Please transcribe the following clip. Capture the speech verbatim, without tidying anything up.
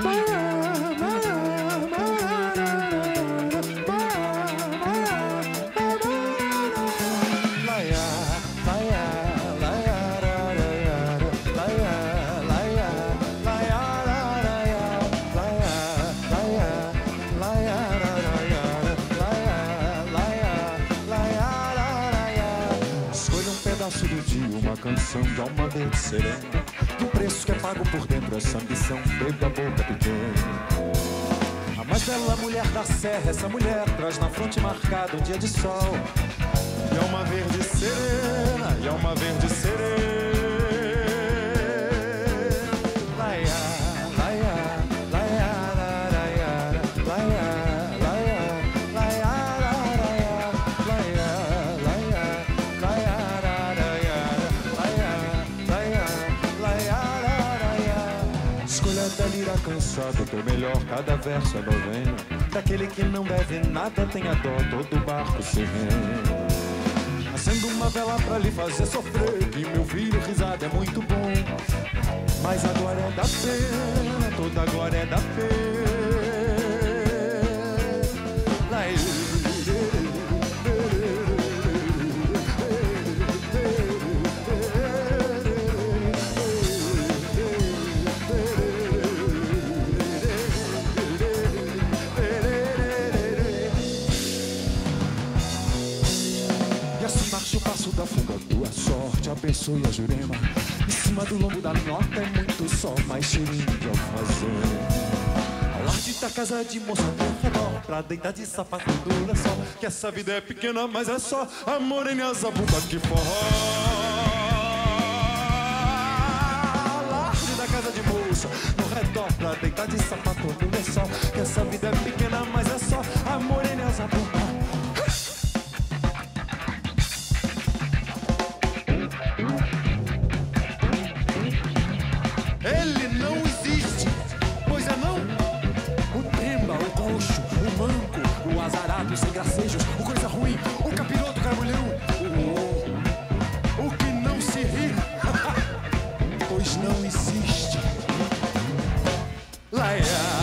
Uma canção de alma verde serena, do preço que é pago por dentro essa ambição bebe a boca pequena. A mais bela mulher da serra, essa mulher traz na fronte marcada um dia de sol. E alma verde serena, e alma verde serena. Da lira cansado, teu melhor, cada verso é novena. Daquele que não deve nada, tem a dó, todo barco se rende. Acendo uma vela pra lhe fazer sofrer, que meu filho risada é muito bom. Mas a glória é da pena, toda a glória é da pena. Marcha o passo da fuga, tua sorte abençoe a Jurema. Em cima do lombo da nota é muito sol, mais cheirinho de alfazema. Ao lado da casa de moça ao redor, pra deitar de sapato dura só. Que essa vida é pequena, mas é só a morena e a zabumba que forró. Ao lado da casa de moça no redor, pra deitar de sapato dura só. Que essa vida é pequena, mas é só a morena e a zabumba. Ele não existe, pois é não. O tremba, o coxo, o manco, o azarado, sem gracejos, o coisa ruim, o capiroto, o carmulhão, o, o que não se ri, pois não existe. Laia.